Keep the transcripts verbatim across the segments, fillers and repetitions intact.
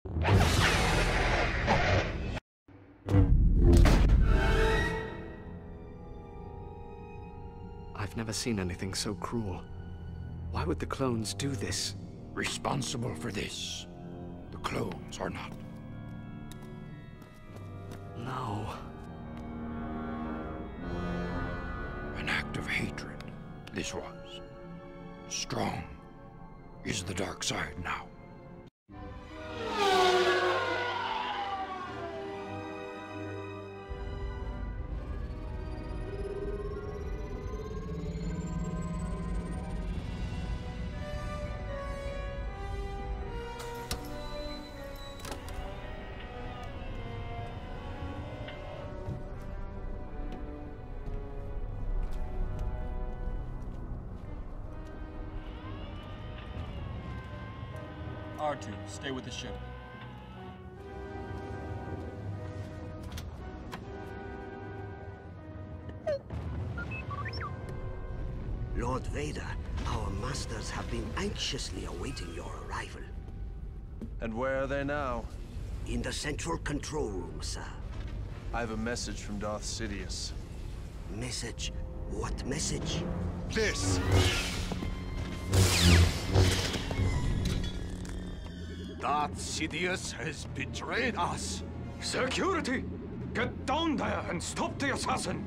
I've never seen anything so cruel. Why would the clones do this? Responsible for this, the clones are not. No. An act of hatred, this was. Strong is the dark side now. R two, stay with the ship. Lord Vader, our masters have been anxiously awaiting your arrival. And where are they now? In the central control room, sir. I have a message from Darth Sidious. Message? What message? This! Darth Sidious has betrayed us. Security! Get down there and stop the assassin!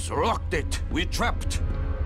Ides rocked it. We're trapped.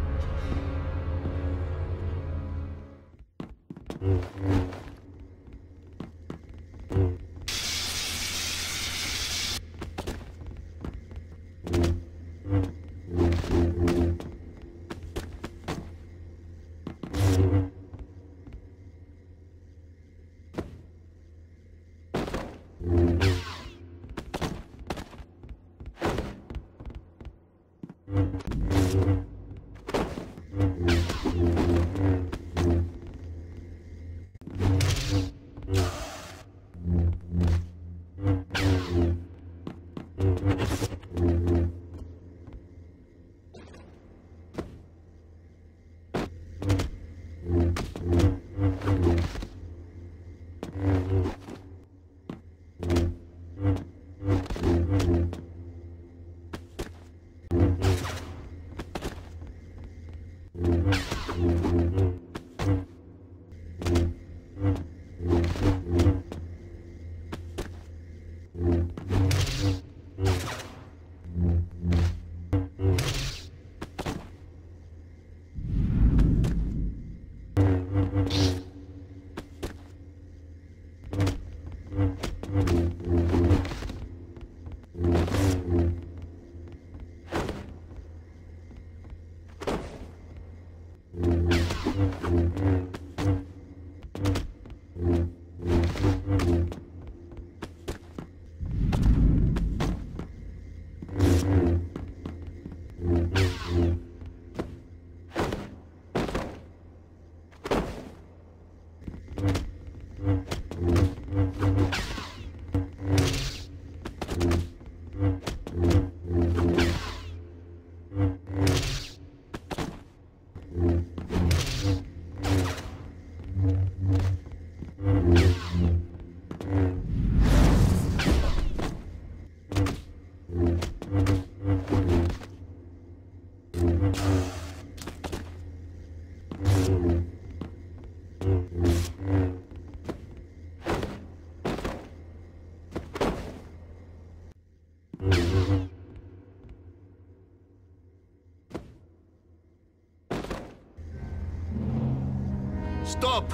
Stop!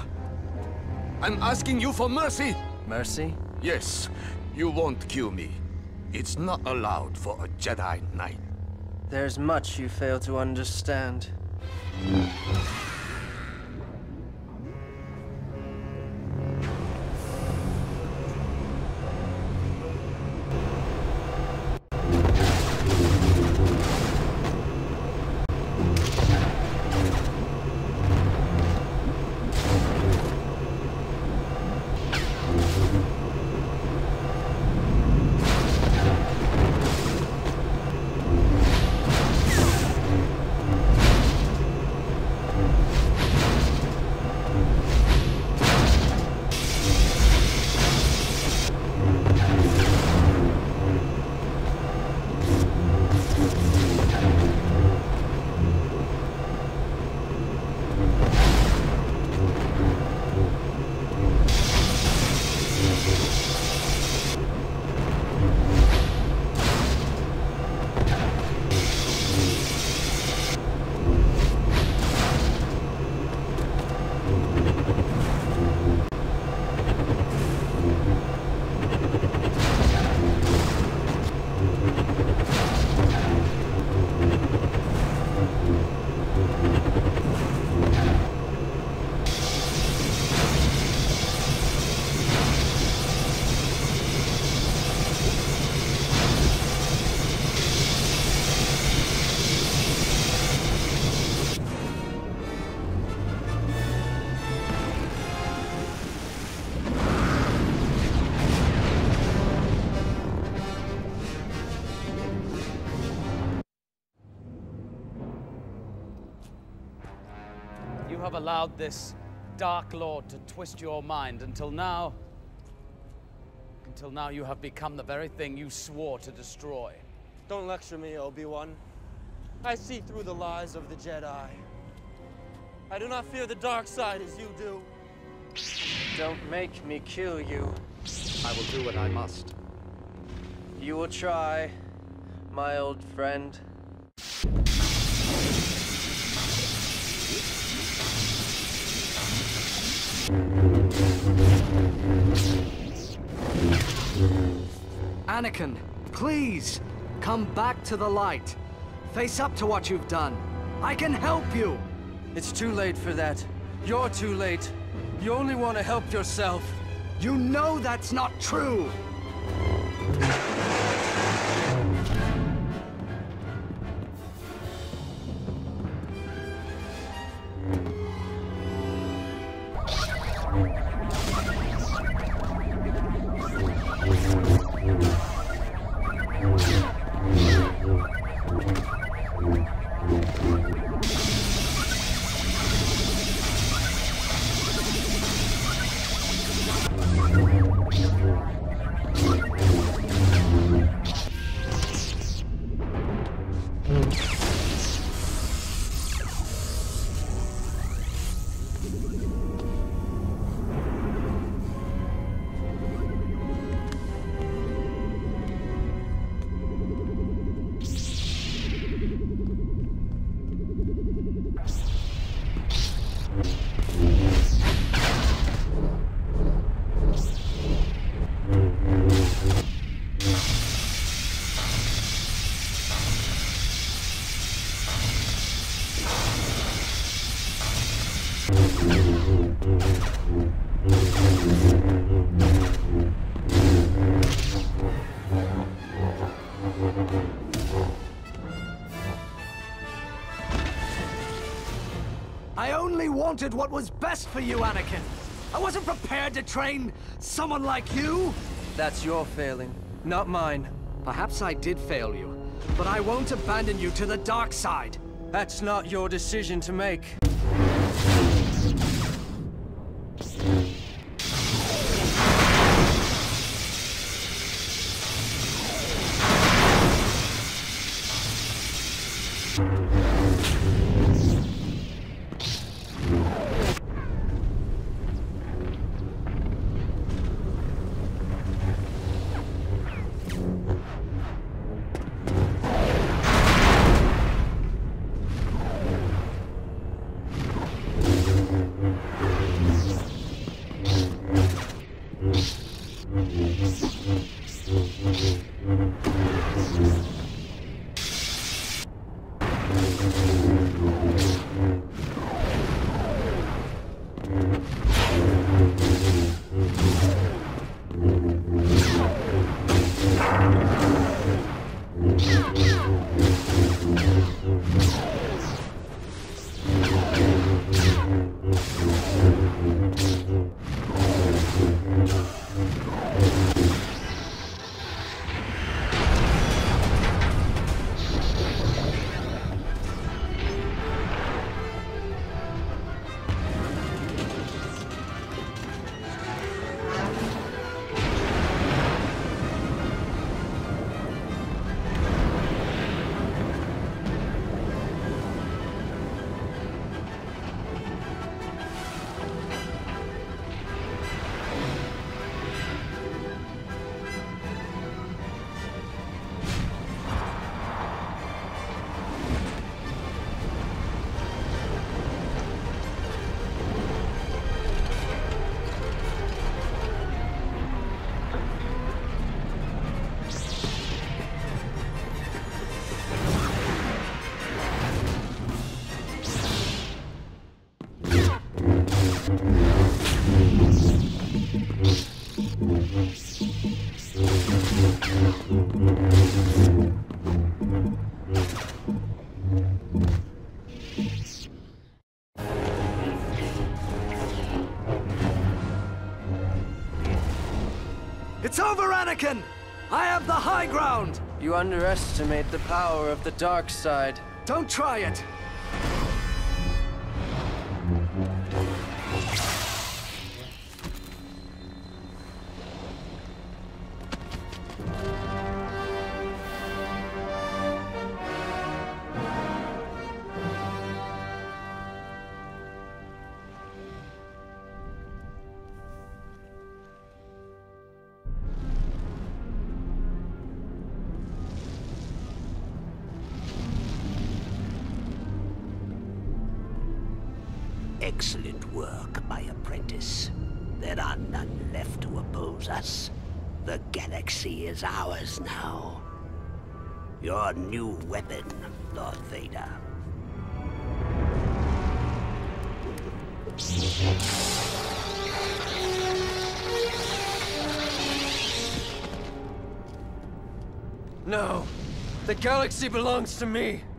I'm asking you for mercy! Mercy? Yes, you won't kill me. It's not allowed for a Jedi Knight. There's much you fail to understand. You have allowed this Dark Lord to twist your mind until now. Until now you have become the very thing you swore to destroy. Don't lecture me, Obi-Wan. I see through the lies of the Jedi. I do not fear the dark side as you do. Don't make me kill you. I will do what I must. You will try, my old friend. Anakin, please, come back to the light. Face up to what you've done. I can help you! It's too late for that. You're too late. You only want to help yourself. You know that's not true! I only wanted what was best for you, Anakin. I wasn't prepared to train someone like you. That's your failing, not mine. Perhaps I did fail you, but I won't abandon you to the dark side. That's not your decision to make. It's over, Anakin! I have the high ground! You underestimate the power of the dark side. Don't try it! Excellent work, my apprentice. There are none left to oppose us. The galaxy is ours now. Your new weapon, Lord Vader. No! The galaxy belongs to me!